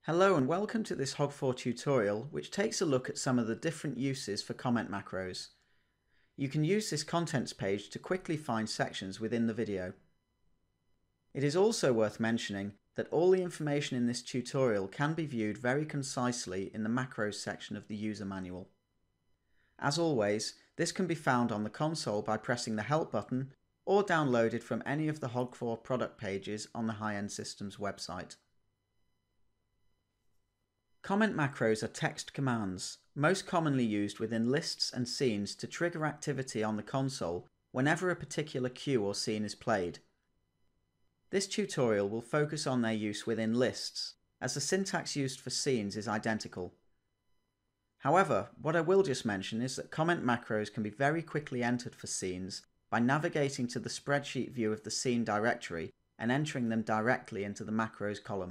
Hello and welcome to this Hog4 tutorial which takes a look at some of the different uses for comment macros. You can use this contents page to quickly find sections within the video. It is also worth mentioning that all the information in this tutorial can be viewed very concisely in the macros section of the user manual. As always, this can be found on the console by pressing the Help button or downloaded from any of the Hog4 product pages on the High-End Systems website. Comment macros are text commands, most commonly used within lists and scenes to trigger activity on the console whenever a particular cue or scene is played. This tutorial will focus on their use within lists, as the syntax used for scenes is identical. However, what I will just mention is that comment macros can be very quickly entered for scenes by navigating to the spreadsheet view of the scene directory and entering them directly into the macros column.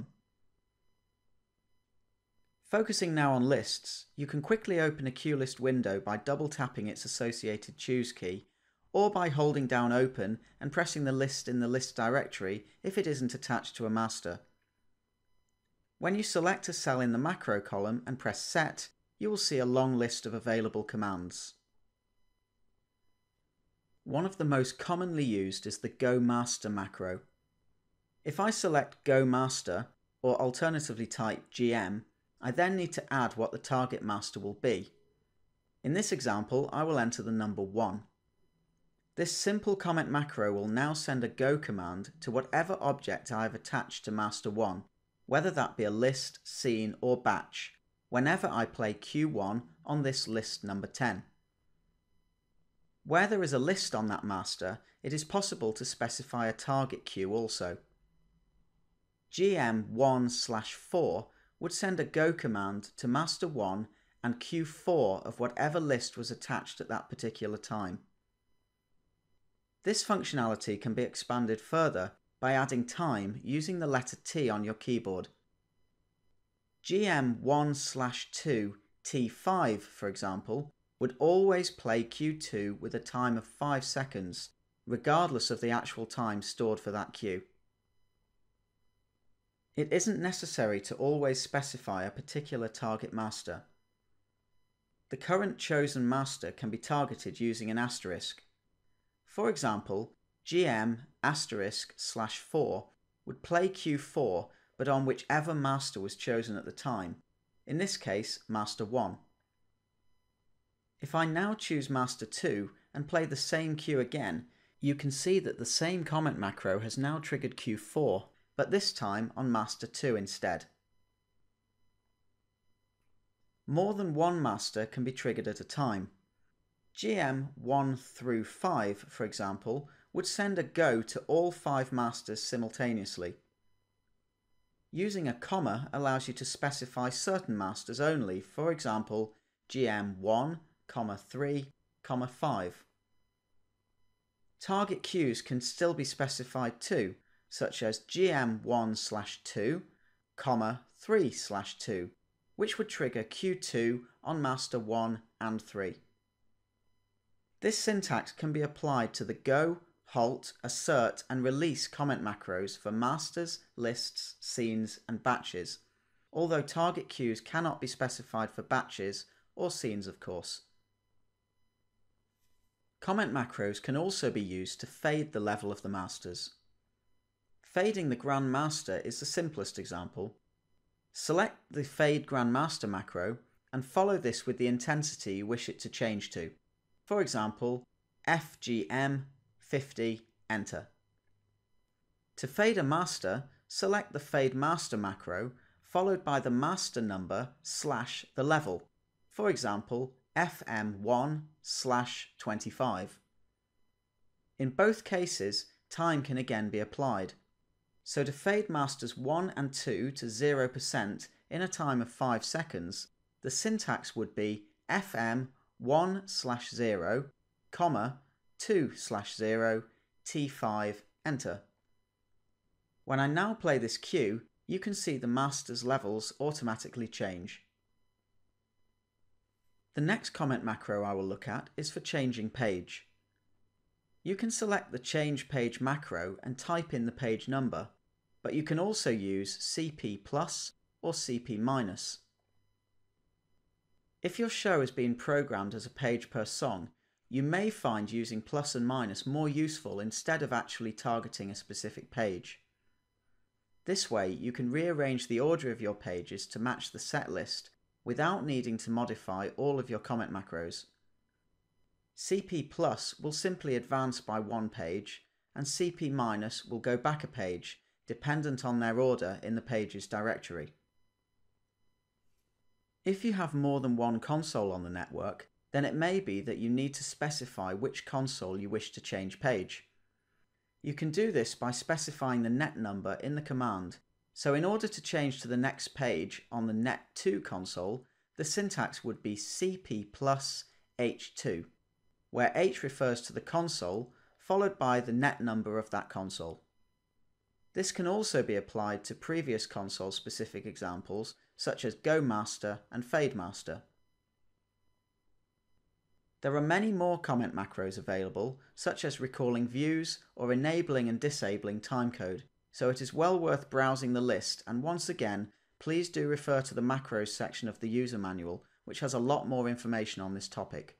Focusing now on lists, you can quickly open a cue list window by double tapping its associated choose key, or by holding down open and pressing the list in the list directory if it isn't attached to a master. When you select a cell in the macro column and press set, you will see a long list of available commands. One of the most commonly used is the Go Master macro. If I select Go Master, or alternatively type GM, I then need to add what the target master will be. In this example, I will enter the number 1. This simple comment macro will now send a go command to whatever object I have attached to master 1, whether that be a list, scene or batch, whenever I play Q1 on this list number 10. Where there is a list on that master, it is possible to specify a target cue also. GM1/4 would send a go command to master 1 and Q4 of whatever list was attached at that particular time. This functionality can be expanded further by adding time using the letter T on your keyboard. GM1/2 T5, for example, would always play Q2 with a time of 5 seconds, regardless of the actual time stored for that cue. It isn't necessary to always specify a particular target master. The current chosen master can be targeted using an asterisk. For example, GM**4 would play Q4 but on whichever master was chosen at the time, in this case master 1. If I now choose master 2 and play the same cue again, you can see that the same comment macro has now triggered Q4, but this time on master 2 instead. More than one master can be triggered at a time. GM1/5, for example, would send a go to all 5 masters simultaneously. Using a comma allows you to specify certain masters only, for example GM1, 3, 5. Target cues can still be specified too, such as GM1/2, 3/2, which would trigger Q2 on master 1 and 3. This syntax can be applied to the go, halt, assert and release comment macros for masters, lists, scenes and batches, although target cues cannot be specified for batches or scenes of course. Comment macros can also be used to fade the level of the masters. Fading the Grand Master is the simplest example. Select the Fade Grand Master macro and follow this with the intensity you wish it to change to. For example, FGM 50, enter. To fade a master, select the Fade Master macro followed by the master number / the level. For example, FM1/25. In both cases, time can again be applied. So to fade masters 1 and 2 to 0% in a time of 5 seconds, the syntax would be FM1/0, 2/0, T5, enter. When I now play this cue, you can see the master's levels automatically change. The next comment macro I will look at is for changing page. You can select the Change Page macro and type in the page number, but you can also use CP+, or CP-. If your show has been programmed as a page per song, you may find using plus and minus more useful instead of actually targeting a specific page. This way, you can rearrange the order of your pages to match the set list without needing to modify all of your comment macros. CP+ will simply advance by one page, and CP- will go back a page, dependent on their order in the page's directory. If you have more than one console on the network, then it may be that you need to specify which console you wish to change page. You can do this by specifying the net number in the command. So in order to change to the next page on the net2 console, the syntax would be CP plus H2, where H refers to the console, followed by the net number of that console. This can also be applied to previous console-specific examples, such as Go Master and Fade Master. There are many more comment macros available, such as recalling views or enabling and disabling timecode, so it is well worth browsing the list, and once again, please do refer to the macros section of the user manual, which has a lot more information on this topic.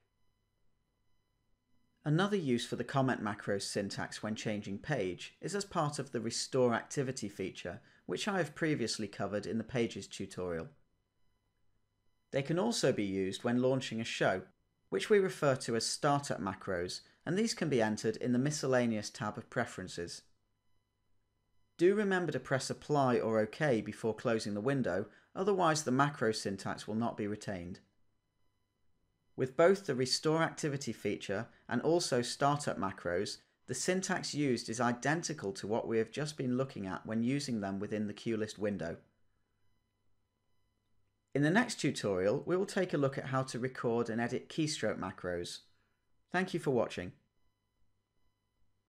Another use for the comment macros syntax when changing page is as part of the Restore Activity feature, which I have previously covered in the Pages tutorial. They can also be used when launching a show, which we refer to as startup macros, and these can be entered in the Miscellaneous tab of Preferences. Do remember to press Apply or OK before closing the window, otherwise the macro syntax will not be retained. With both the Restore Activity feature and also startup macros, the syntax used is identical to what we have just been looking at when using them within the QList window. In the next tutorial, we will take a look at how to record and edit keystroke macros. Thank you for watching.